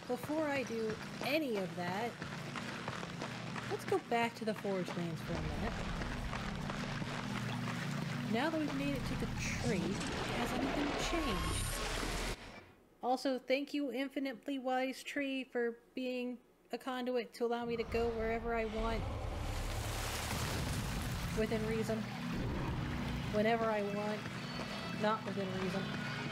before I do any of that, let's go back to the Foregelands for a minute. Now that we've made it to the tree, has anything changed? Also, thank you, infinitely wise tree, for being a conduit to allow me to go wherever I want. Within reason. Whenever I want. Not within reason.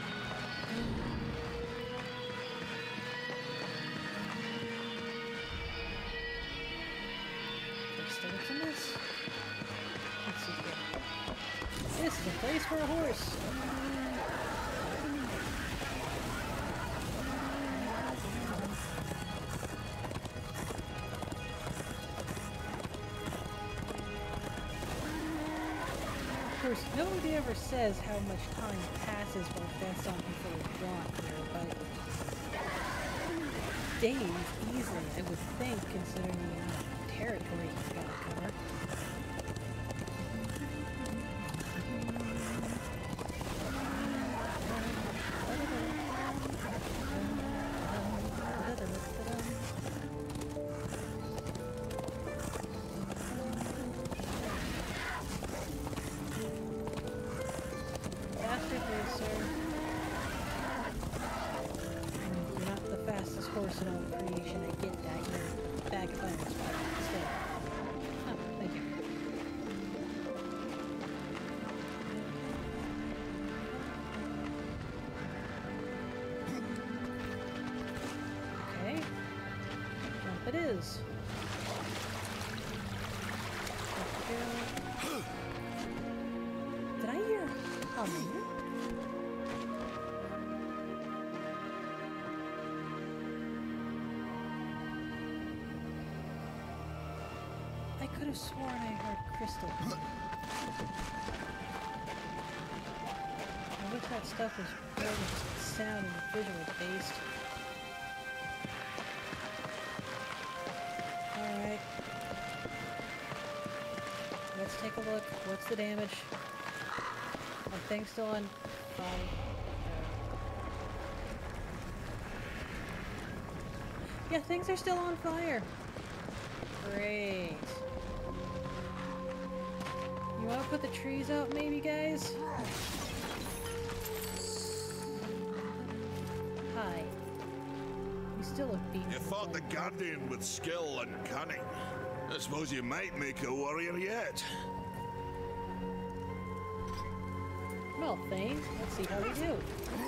What's in this? Let's see here. This is a place for a horse. Of course, nobody ever says how much time passes while that's on people are drawn here, but days easily, I would think, considering the amount of territory he's got to cover. Horse in all creation, I get that. You're a bag of bones, but still. Oh, thank you. Okay. Jump it is. There we go. Did I hear humming? I could have sworn I heard crystal. I wish that stuff was more than just sound and visual based. Alright. Let's take a look. What's the damage? Are things still on fire? Yeah, things are still on fire. Great. You want to put the trees out, maybe, guys? Hi. You still look beaten. You fought the Guardian with skill and cunning. I suppose you might make a warrior yet. Well, Thane, let's see how we do.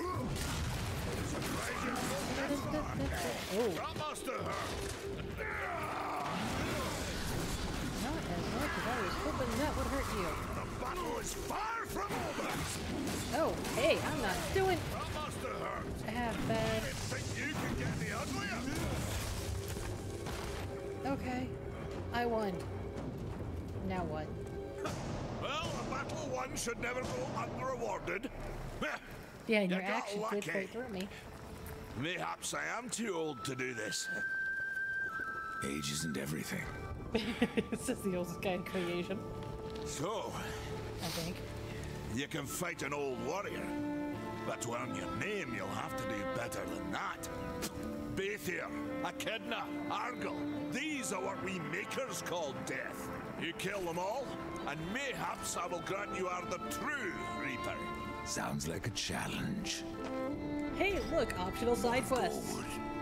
Oh. Not as much as I was hoping that would hurt you. The battle is far from over. Oh, hey, I'm not doing half bad. Think you can get the uglier? Okay, I won. Now what? Well, a battle won should never go unrewarded. Yeah, and your action did right through me. Mayhaps I am too old to do this. Age isn't everything. This is the oldest guy in creation. So, I think. You can fight an old warrior, but to earn your name, you'll have to do better than that. Baethir, Echidna, Argyll, these are what we makers call death. You kill them all, and mayhaps I will grant you are the true Reaper. Sounds like a challenge. Hey, look, optional side quests.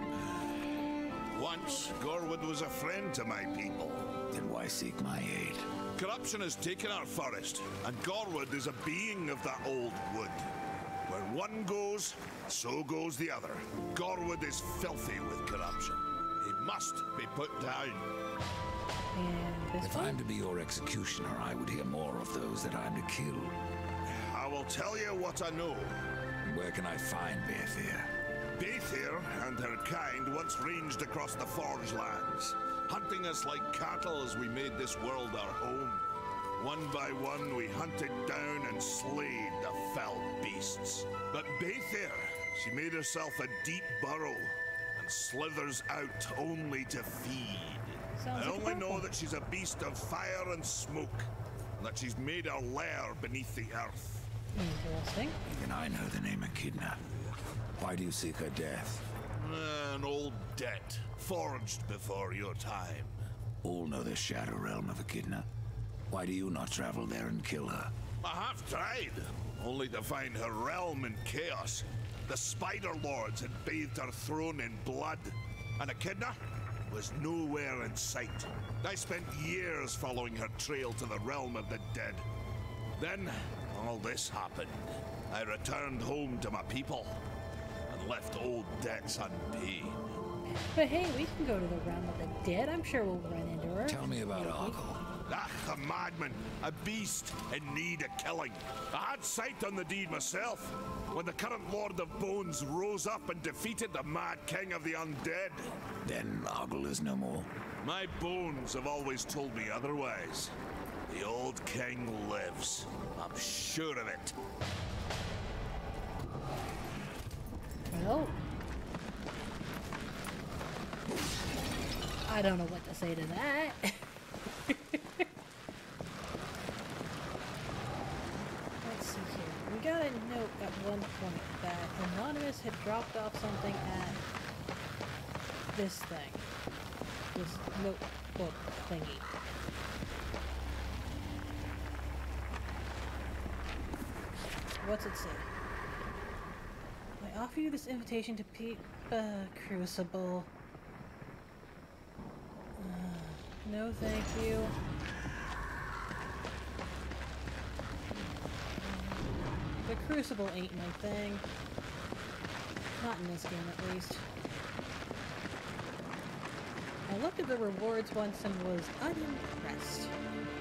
Once, Gorwood was a friend to my people. Then why seek my aid? Corruption has taken our forest, and Gorwood is a being of that old wood. Where one goes, so goes the other. Gorwood is filthy with corruption. He must be put down. And this If one? I'm to be your executioner, I would hear more of those that I'm to kill. I will tell you what I know. Where can I find Baethir? Baethir and her kind once ranged across the Foregelands, hunting us like cattle as we made this world our home. One by one, we hunted down and slayed the fell beasts. But Baethir, she made herself a deep burrow and slithers out only to feed. Sounds I like only a know purple. that she's a beast of fire and smoke, and that she's made her lair beneath the earth. Interesting. Even I know the name Echidna. Why do you seek her death? An old debt, forged before your time. All know the Shadow Realm of Echidna. Why do you not travel there and kill her? I have tried, only to find her realm in chaos. The Spider Lords had bathed her throne in blood, and Echidna was nowhere in sight. I spent years following her trail to the realm of the dead. Then, all this happened. I returned home to my people, and left old debts unpaid. But hey, we can go to the realm of the dead. I'm sure we'll run into her. Tell me about Ogle. Ah, a madman, a beast in need of killing. I had sight on the deed myself, when the current Lord of Bones rose up and defeated the mad king of the undead. Then Ogle is no more. My bones have always told me otherwise. The old king lives. I'm sure of it. Well, I don't know what to say to that. Let's see here. We got a note at one point that Anonymous had dropped off something at this thing. This notebook thingy. What's it say? I offer you this invitation to Crucible. No, thank you. The Crucible ain't my thing. Not in this game, at least. I looked at the rewards once and was unimpressed.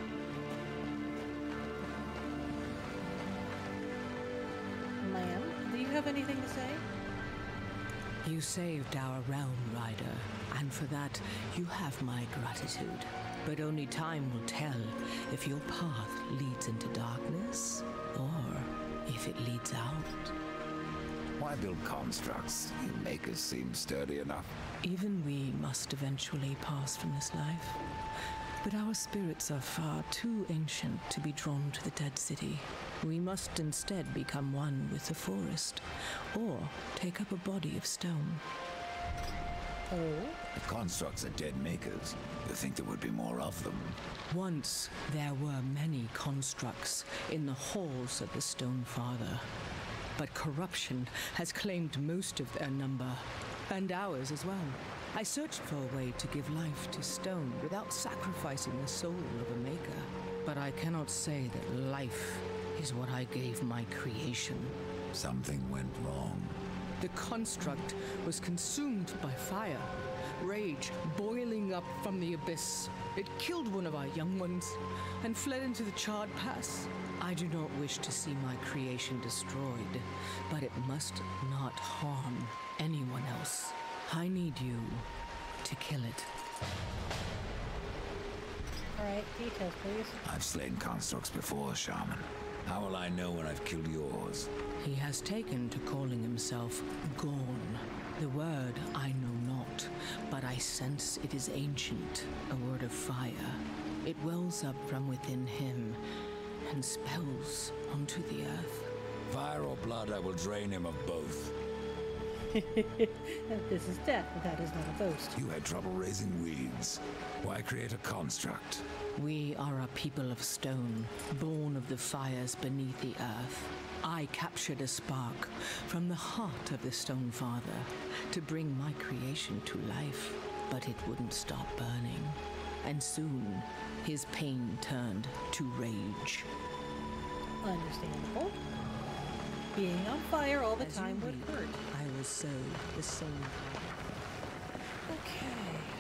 Ma'am, do you have anything to say? You saved our realm, Rider, and for that, you have my gratitude. But only time will tell if your path leads into darkness, or if it leads out. Why build constructs? You makers seem sturdy enough. Even we must eventually pass from this life. But our spirits are far too ancient to be drawn to the dead city. We must instead become one with the forest, or take up a body of stone. Oh? The constructs are dead makers. You think there would be more of them? Once there were many constructs in the halls of the Stone Father. But corruption has claimed most of their number, and ours as well. I searched for a way to give life to stone without sacrificing the soul of a maker. But I cannot say that life is what I gave my creation. Something went wrong. The construct was consumed by fire, rage boiling up from the abyss. It killed one of our young ones and fled into the charred pass. I do not wish to see my creation destroyed, but it must not harm anyone else. I need you to kill it. Alright, details please. I've slain constructs before, Shaman. How will I know when I've killed yours? He has taken to calling himself Gorn. The word I know not, but I sense it is ancient, a word of fire. It wells up from within him and spells onto the earth. Fire or blood, I will drain him of both. This is death, but that is not a boast. You had trouble raising weeds. Why create a construct? We are a people of stone, born of the fires beneath the earth. I captured a spark from the heart of the Stone Father to bring my creation to life, but it wouldn't stop burning. And soon, his pain turned to rage. Understandable. Being on fire all the time would hurt. I will sow the same. Okay.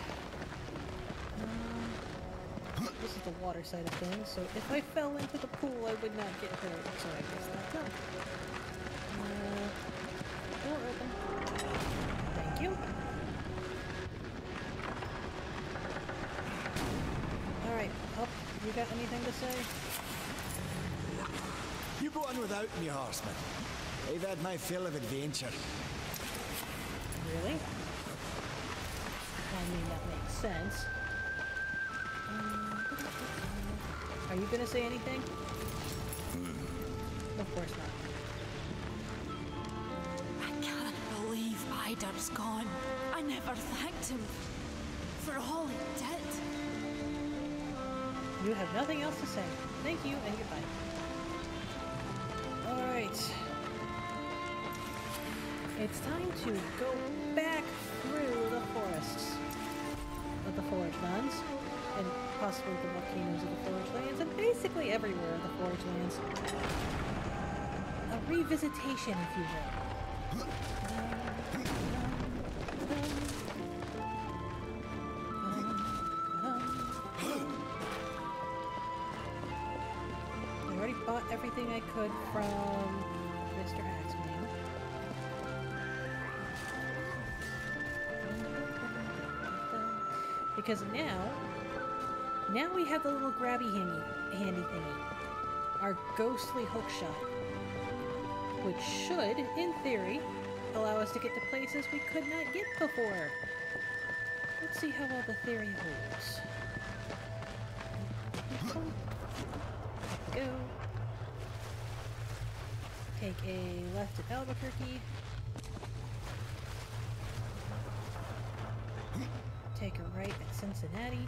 This is the water side of things, so if I fell into the pool, I would not get hurt. So I guess that's done. Door open. Thank you. Alright, up. You got anything to say? You go on without me, horseman. I've had my fill of adventure. Really? I mean, that makes sense. Are you gonna say anything? Of course not. I can't believe I Spider's gone. I never thanked him for all he did. You have nothing else to say. Thank you and goodbye. Alright. It's time to go back through the forests of the Foregelands, and possibly the volcanoes of the Foregelands, and basically everywhere in the Foregelands. A revisitation, if you will. I already bought everything I could from Mr. Axeman. Because now we have the little grabby handy thingy. Our ghostly hookshot. Which should, in theory, allow us to get to places we could not get before. Let's see how well the theory holds. Go. Take a left at Albuquerque. Take a right at Cincinnati.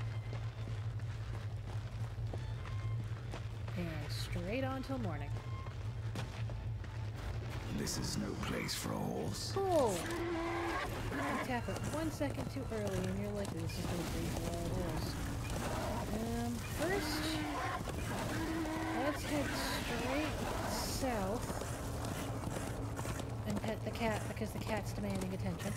And straight on till morning. This is no place for a horse. Oh! You tap it 1 second too early and you're likely this is going to be for all those. First, let's head straight south and pet the cat because the cat's demanding attention.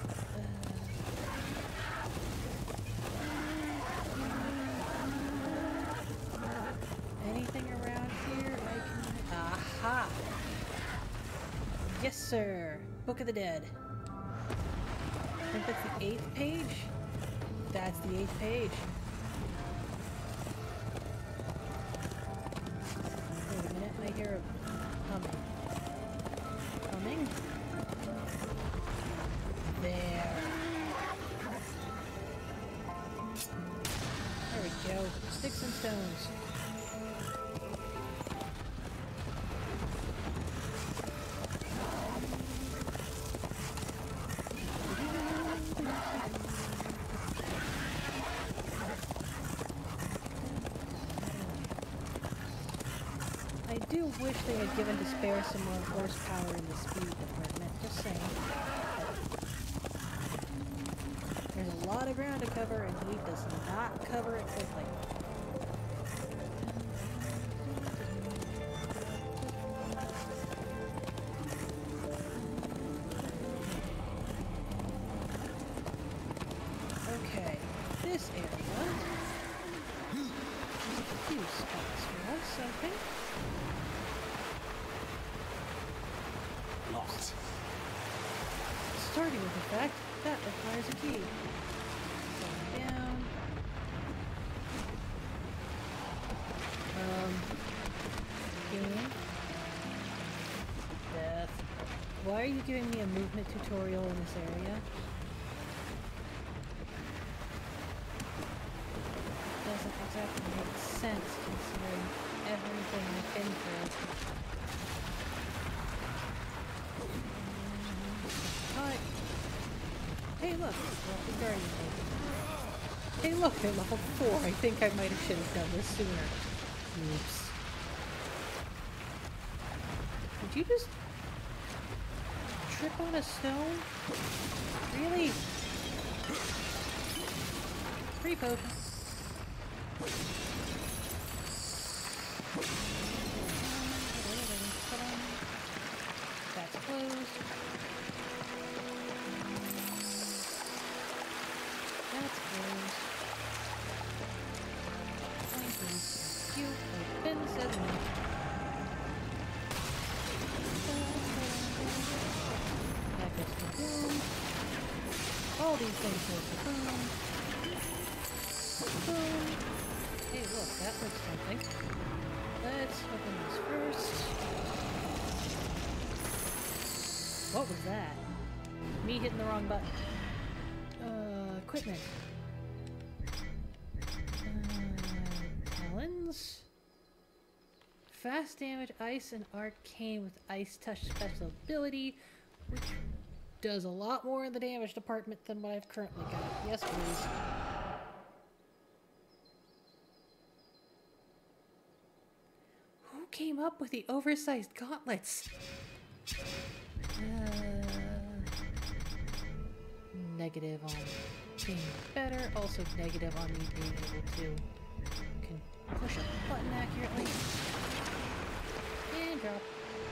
Anything around here I can... Aha! Yes, sir! Book of the Dead. I think that's the 8th page? That's the 8th page. Wait a minute, I hear a humming. Humming? There. There we go. Sticks and stones. I do wish they had given Despair some more horsepower in the speed department, just saying. There's a lot of ground to cover and he does not cover it quickly. Okay, this area has a few spots for us, I think. Locked. Starting with the fact that requires a key. Going down. Game. Death. Why are you giving me a movement tutorial in this area? Doesn't exactly make sense considering everything I've been through. Hi. Hey look, the guardian lady. Hey look, they're level 4. I think I might have should have done this sooner. Oops. Did you just trip on a stone? Really? Free potion. That's closed. That's closed. Thank you. I've been said enough. That goes to boom. All these things go to boom. Boom. Hey, look, that looks something. Let's open this first. What was that? Me hitting the wrong button. Equipment. Talons. Fast damage, ice, and arcane with ice touch special ability, which does a lot more in the damage department than what I've currently got. Yes, please. Who came up with the oversized gauntlets? Negative on being better, also negative on me being able to push a button accurately. And drop.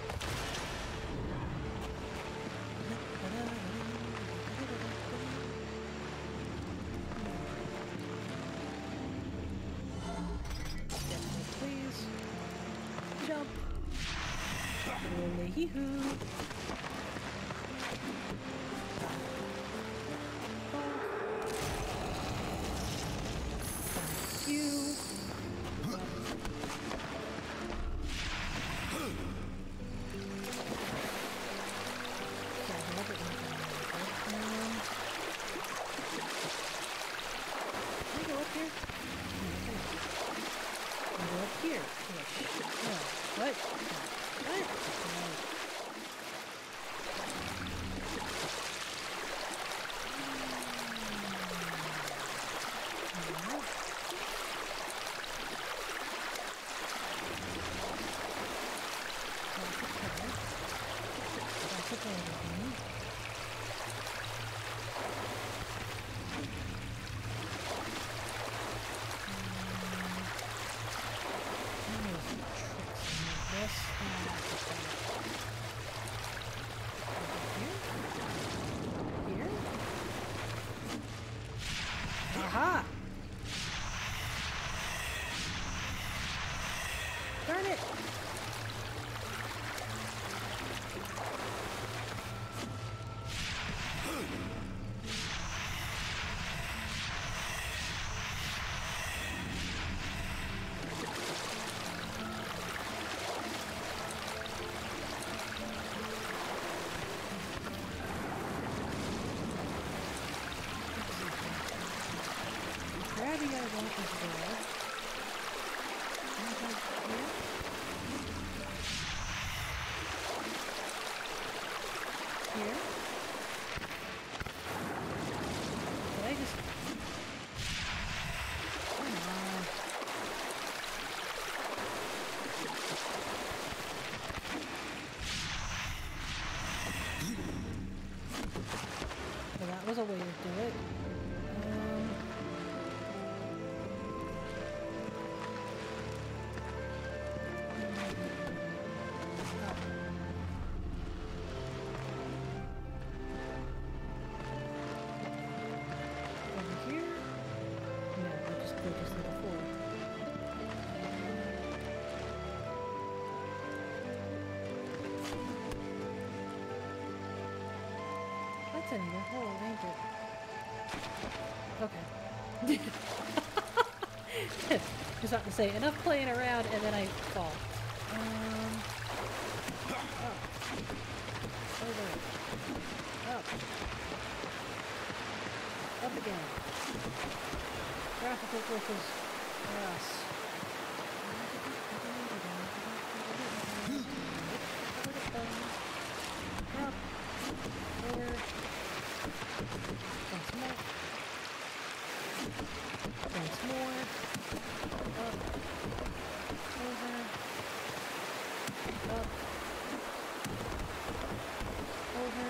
Definitely, please. Jump. Hee-hoo. Aha! Darn it! Gravity I want is there. Anything here? Here? Did I just... Come on. Well, that was a way to do it. That's another hole, ain't it? Okay. Just not to say, enough playing around and then I fall. Over. Up. Up again. Graphical glitches for us. Up. Over. Once more. Once more. Up. Over. Up. Over.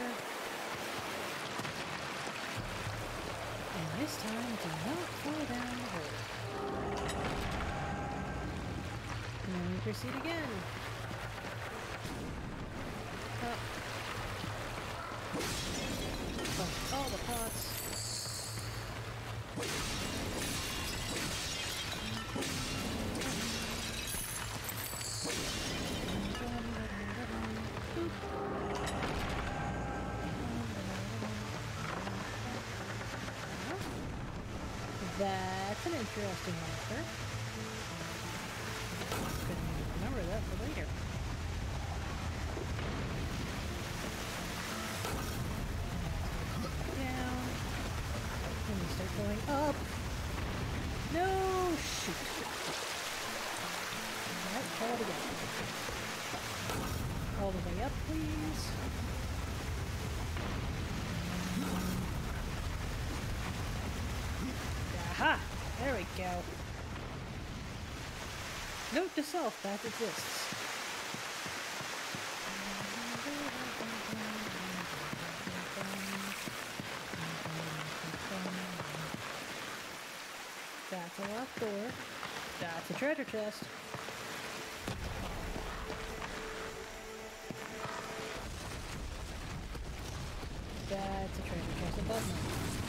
And this time, do not fall down the hole. And then we proceed again. Up. Bump all the pots. That's an interesting answer. Couldn't remember that for later. Down. And we start going up. No! Shoot. Alright, try it again. All the way up, please. Ha! There we go. Note to self, that exists. That's a locked door. That's a treasure chest. That's a treasure chest above me.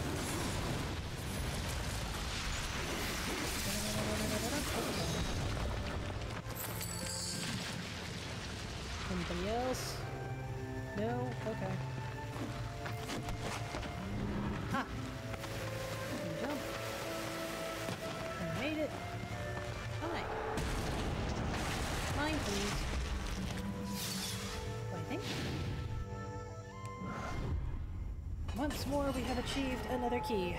Anybody else? No? Okay. Ha! Jump. I made it. Hi. Mine, please. I think. Once more, we have achieved another key.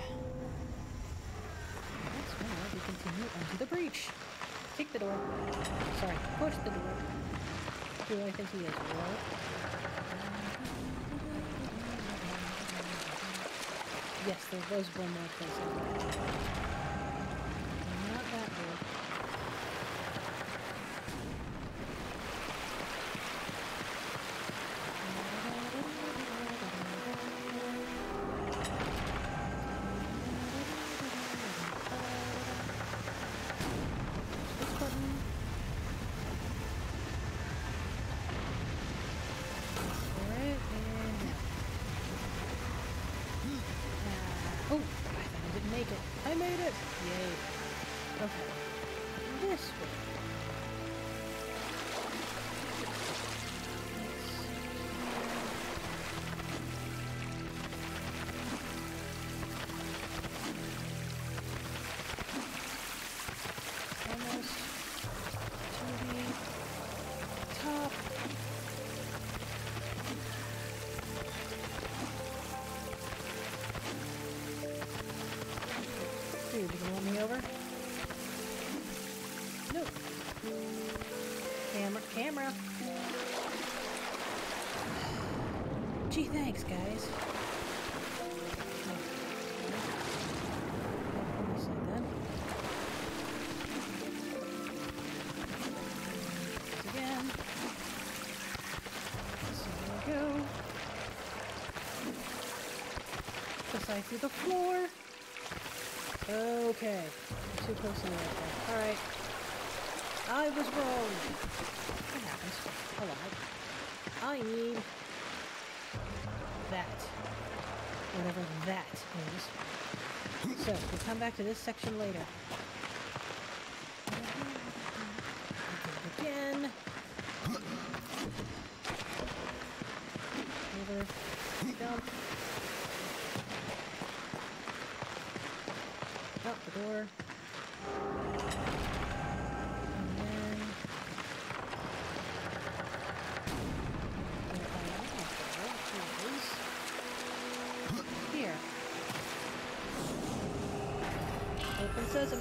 Once more, we continue onto the breach. Take the door. Sorry, push the door. Who do I think he is? Well, yes, there was one more place out there. Not that door. Oh, I thought I didn't make it. I made it! Yay. Okay. This way. Almost to the top. Dude, you gonna run me over? Nope. Camera. Gee, thanks, guys. Again. So there we go. Decide through the floor. Okay. Too close to the airport. Alright. I was wrong. What happens? A lot. I need that. Whatever that is. So, we'll come back to this section later. Again. Over. Jump. Out the door. And then... Here. Open sesame.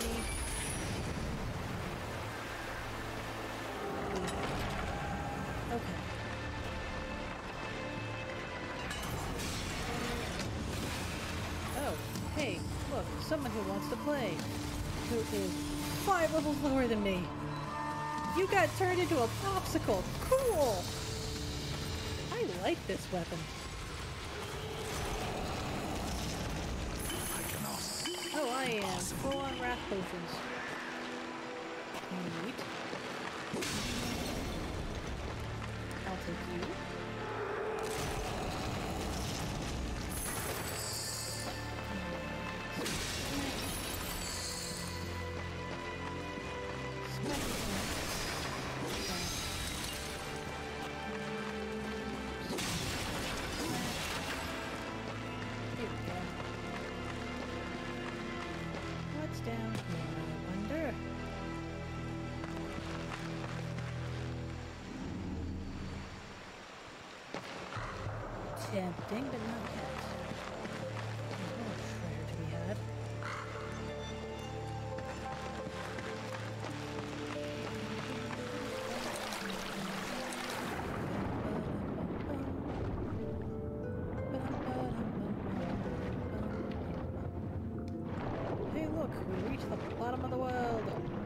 Okay. Oh, hey, look, someone who wants to play, who is 5 levels lower than me. You got turned into a popsicle. Cool! I like this weapon. Oh, I am. Full on wrath potions. Neat. I'll take you. Here we go. What's down here, I wonder? Tempting, but not yet. There's more treasure to be had. Hey, look! look, we reached the bottom of the world.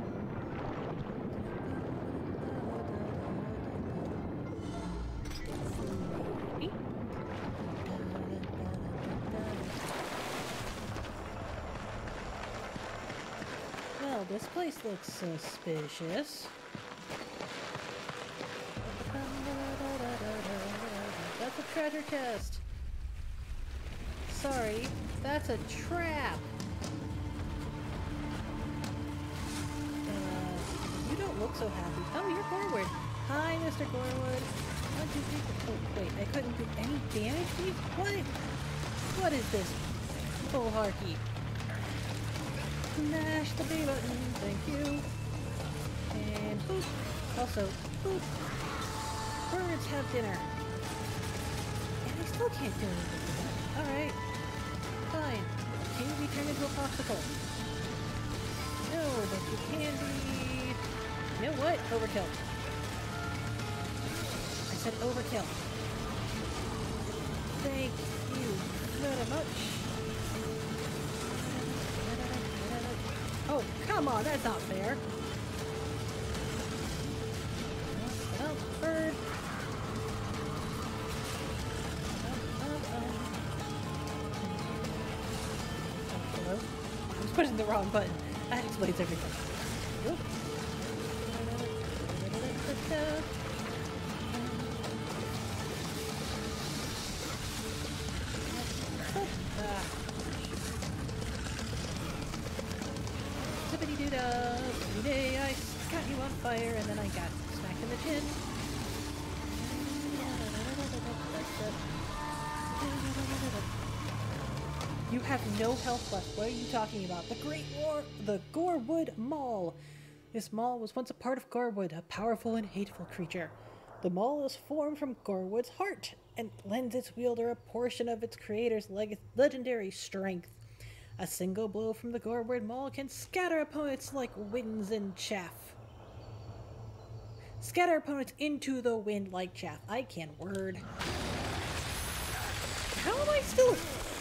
Well, this place looks suspicious. That's a treasure chest. Sorry, that's a trap. You don't look so happy. Oh, you're Gorwood. Hi, Mr. Gorwood. How'd you do? Oh, wait, I couldn't do any damage to you? What? What is this? Bullharky. Smash the B button. Thank you. And boop. Also, boop. Birds have dinner. And I still can't do anything with that. Alright. Fine. Can you be turned into a popsicle? No, but you can be... You know what? Overkill. I said overkill. Thank you very much. Oh, come on, that's not fair. Oh, bird. Hello? I was pushing the wrong button. That explains everything. Oop. Zippity-doo-dah, I got you on fire and then I got smacked in the chin. You have no health left. What are you talking about? The Gorwood Maul. This Maul was once a part of Gorwood, a powerful and hateful creature. The Maul is formed from Gorwood's heart and lends its wielder a portion of its creator's legendary strength. A single blow from the Gorwood Maul can scatter opponents like winds and chaff. Scatter opponents into the wind like chaff. I can't word. How am I still...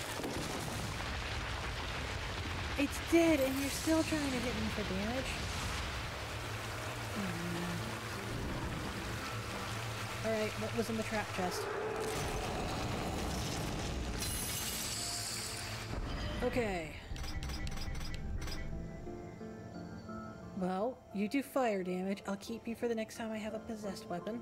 It's dead and you're still trying to hit me for damage? Alright, what was in the trap chest? Okay. Well, you do fire damage. I'll keep you for the next time I have a possessed weapon.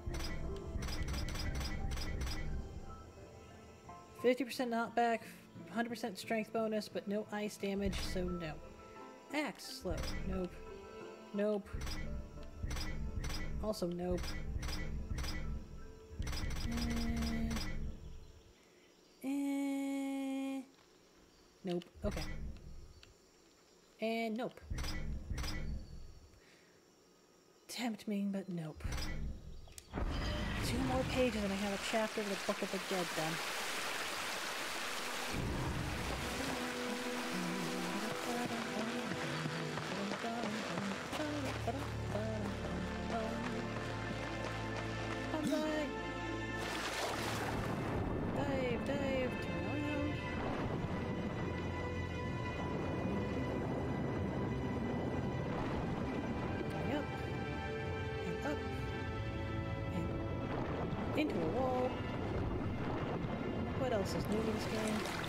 50% knockback, 100% strength bonus, but no ice damage, so no. Axe slow. Nope. Nope. Also nope. Nope. Okay. And nope. Tempt me, but nope. 2 more pages and I have a chapter of the Book of the Dead done. Dive, turn around. Going up, and up, and into a wall. What else is new in this game?